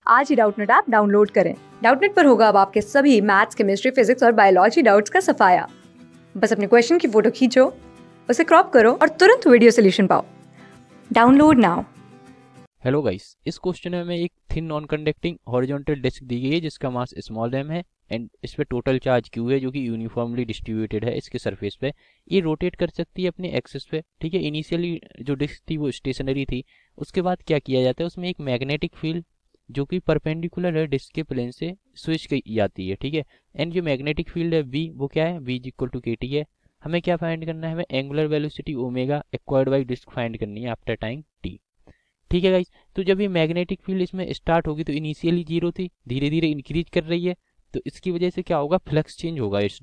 आज ही Doubtnut app download करें। डाउटनेट पर होगा अब आपके सभी मैथ्स, केमिस्ट्री, फिजिक्स और बायोलॉजी डाउट्स का सफाया। बस अपने क्वेश्चन की फोटो खींचो, उसे क्रॉप करो और तुरंत वीडियो सोल्यूशन पाओ। Download now. हेलो गाइस, इस क्वेश्चन में हमें एक thin non conducting horizontal disc दी गई है जिसका मास स्मॉल m है एंड इस पे टोटल चार्ज q है जो कि यूनिफॉर्मली डिस्ट्रीब्यूटेड है इसके सरफेस पे। ये रोटेट कर सकती है अपने एक्सिस पे, ठीक है। इनिशियली जो डिस्क थी वो स्टेशनरी थी। उसके बाद क्या किया जाता है, उसमें एक मैग्नेटिक फील्ड जो कि परपेंडिकुलर है डिस्क के प्लेन से स्विच की जाती है, ठीक है। एंड जो मैग्नेटिक फील्ड है v वो क्या है, v is equal to kt है। हमें क्या फाइंड करना है, हमें angular velocity omega acquired by disc find करनी है आफ्टर टाइम t, ठीक है गाइस। तो जब ये मैग्नेटिक फील्ड इसमें स्टार्ट होगी तो इनिशियली जीरो थी, धीरे धीरे इंक्रीज कर रही है। तो इसकी वजह से क्या होगा, फ्लक्स चेंज होगा इस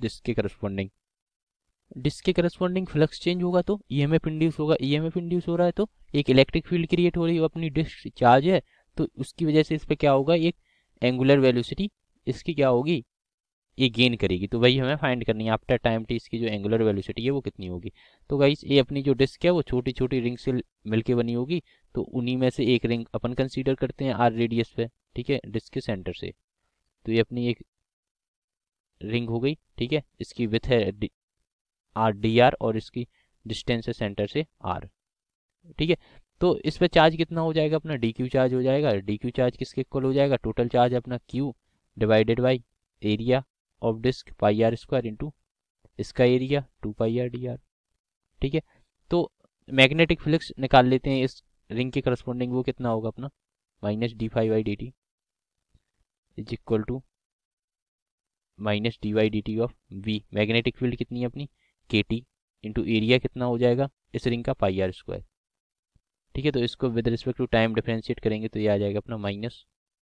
डिस्क के करस्पॉन्डिंग फ्लक्स चेंज होगा तो ईएमएफ इंड्यूस होगा। ईएमएफ इंड्यूस हो रहा है तो एक इलेक्ट्रिक फील्ड क्रिएट हो रही है, अपनी डिस्क चार्ज है तो उसकी वजह से इस पर क्या होगा, एक एंगुलर वेलोसिटी इसकी क्या होगी, ये गेन करेगी। तो वही हमें फाइंड करनी है आफ्टर टाइम टी, इसकी जो एंगुलर वेलोसिटी है वो कितनी होगी। तो गाइस ये अपनी जो डिस्क है वो छोटी छोटी रिंग से मिलके बनी होगी। तो उन्हीं में से एक रिंग अपन कंसीडर करते हैं आर रेडियस पे, ठीक है, डिस्क के सेंटर से। तो ये अपनी एक रिंग हो गई, ठीक है। इसकी विथ है आर डी आर और इसकी डिस्टेंस है सेंटर से आर, ठीक है। तो इस पे चार्ज कितना हो जाएगा, अपना डी क्यू चार्ज हो जाएगा। डी क्यू चार्ज किसके इक्वल हो जाएगा, टोटल चार्ज अपना Q divided by area of disc pi R square into इसका area 2 pi R D R, ठीक है। तो मैग्नेटिक फ्लक्स निकाल लेते हैं इस रिंग के करस्पॉन्डिंग, वो कितना होगा अपना minus D phi by D T is equal to minus D by D T of V. Magnetic field कितनी है अपनी के टी इंटू एरिया कितना हो जाएगा इस रिंग का पाई आर स्क्वायर, ठीक है। तो इसको with respect to time differentiate करेंगे तो ये आ जाएगा अपना माइनस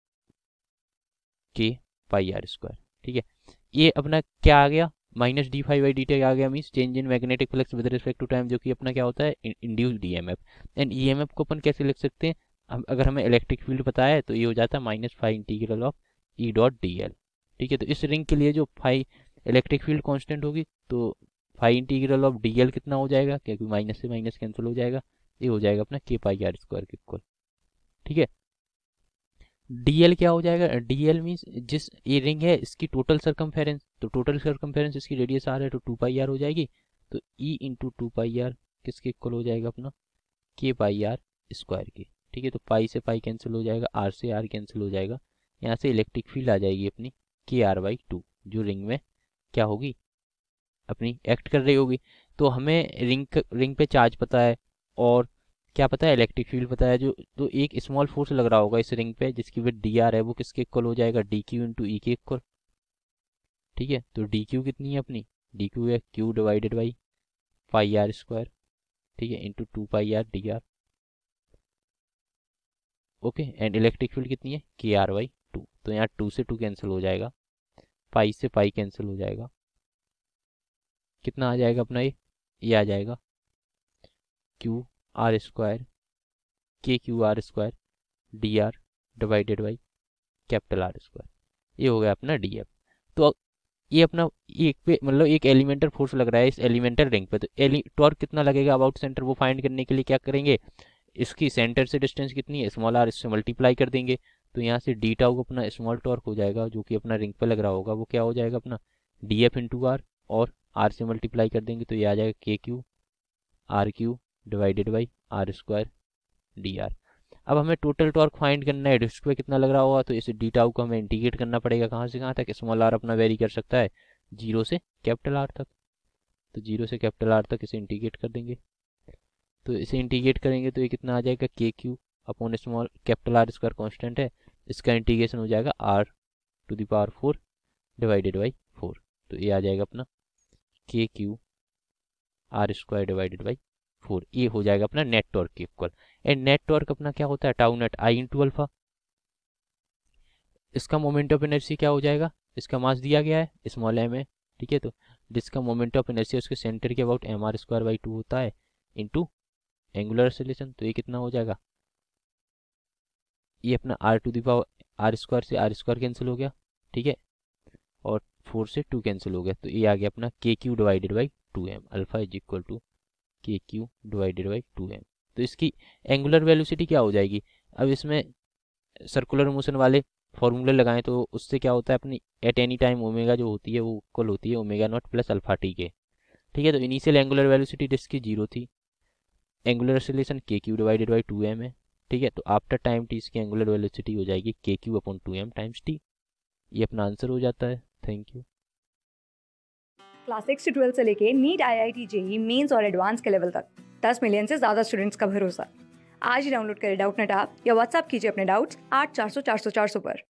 के पाई आर स्क्वायर, ठीक है। ये अपना क्या आ गया, minus D five by D T आ गया, means change in magnetic flux with respect to time, जो कि अपना क्या होता है इंड्यूस्ड ईएमएफ। एंड ईएमएफ को अपन कैसे लिख सकते हैं, अगर हमें इलेक्ट्रिक फील्ड पता है तो ये हो जाता है minus phi integral of E dot D L, ठीक है। तो इस रिंग के लिए जो फाई इलेक्ट्रिक फील्ड कांस्टेंट होगी तो phi integral of D L कितना हो जाएगा, क्योंकि माइनस से माइनस कैंसिल हो जाएगा, ये हो जाएगा अपना K pi R square K equal, ठीक है। डीएल क्या हो जाएगा, डीएल मीन्स जिस ये रिंग है इसकी टोटल सरकमफेरेंस, तो टोटल सरकमफेरेंस इसकी रेडियस आर है तो 2 पाई आर हो जाएगी। तो ई इंटू 2 पाई आर किसके इक्वल हो जाएगा अपना के पाई आर स्क्वायर की, ठीक है। तो पाई से पाई कैंसिल हो जाएगा, आर से आर कैंसिल हो जाएगा, यहाँ से इलेक्ट्रिक फील्ड आ जाएगी अपनी के आर बाई टू, जो रिंग में क्या होगी अपनी एक्ट कर रही होगी। तो हमें रिंग पे चार्ज पता है और क्या पता है, इलेक्ट्रिक फील्ड पता है। जो तो एक स्मॉल फोर्स लग रहा होगा इस रिंग पे जिसकी विद डी आर है, वो किसके इक्वल हो जाएगा, डी क्यू इंटू ई के इक्वल, ठीक है। तो डी क्यू कितनी है अपनी, डी क्यू है Q divided by pi R square, ठीक है, into 2 pi R D R, okay. And electric field कितनी है के आर बाई टू, तो यहाँ 2 से 2 कैंसिल हो जाएगा, पाई से पाई कैंसिल हो जाएगा, कितना आ जाएगा अपना ये आ जाएगा Q R square K Q R square D R divided by capital R square, ये हो गया अपना डी एफ। तो ये अपना एक पे मतलब एक एलिमेंटल फोर्स लग रहा है इस एलिमेंटल रिंग पे, तो टॉर्क कितना लगेगा अबाउट सेंटर, वो फाइंड करने के लिए क्या करेंगे, इसकी सेंटर से डिस्टेंस कितनी है स्मॉल आर, इससे मल्टीप्लाई कर देंगे। तो यहाँ से डी टाउ को अपना स्मॉल टॉर्क हो जाएगा जो कि अपना रिंग पे लग रहा होगा, वो क्या हो जाएगा अपना डी एफ इंटू आर, और आर से मल्टीप्लाई कर देंगे तो ये आ जाएगा K Q R Q divided by R square D R. अब हमें टोटल टॉर्क फाइंड करना है, डिस्क पे कितना लग रहा होगा, तो इसे डी टाउ को हमें इंटीग्रेट करना पड़ेगा, कहाँ से कहाँ तक, स्मॉल आर अपना वेरी कर सकता है 0 से कैपिटल आर तक, तो 0 से कैपिटल आर तक इसे इंटीग्रेट कर देंगे। तो इसे इंटीग्रेट करेंगे तो ये कितना आ जाएगा K Q upon small capital R square constant है, इसका इंटीग्रेशन हो जाएगा r⁴ डिवाइडेड बाई 4। तो ये आ जाएगा अपना K Q R square divided by 4, ये हो जाएगा अपना net torque K equal. And net torque अपना क्या होता है, tau net I into alpha. इसका मोमेंट ऑफ इनर्शिया क्या हो जाएगा, इसका मास दिया गया है स्मॉल एम है, ठीक है। तो जिसका मोमेंट ऑफ इनर्शिया उसके सेंटर के about M R square by 2 होता है इंटू एंगुलर एक्सेलरेशन, तो ये कितना हो जाएगा, ये अपना r⁴ आर स्क्वायर से आर स्क्वायर कैंसिल हो गया, ठीक है, और 4 से 2 कैंसिल हो गया, तो ये आ गया अपना K Q divided by 2m, alpha is equal to K Q divided by 2m। तो इसकी एंगुलर वेलोसिटी क्या हो जाएगी, अब इसमें सर्कुलर मोशन वाले फॉर्मूले लगाएं तो उससे क्या होता है, अपनी एट एनी टाइम ओमेगा जो होती है वो इक्वल होती है omega not plus alpha T के। ठीक है, तो इनिशियल एंगुलर वेलोसिटी डिस्क की 0 थी, एंगुलर एक्सेलरेशन के क्यू डिवाइडेड बाई 2m है। ठीक है, तो आफ्टर टाइम टी इसकी एंगुलर वेलोसिटी हो जाएगी के Q upon 2m times T. ये अपना आंसर हो जाता है। Thank you. क्लास 6 से 12 से लेके नीट, IIT, जेई मेंस और एडवांस के लेवल तक 10 मिलियन से ज्यादा स्टूडेंट्स का भरोसा। आज ही डाउनलोड करें डाउटनेट ऐप या व्हाट्सएप कीजिए अपने डाउट्स 8400 400 400 पर।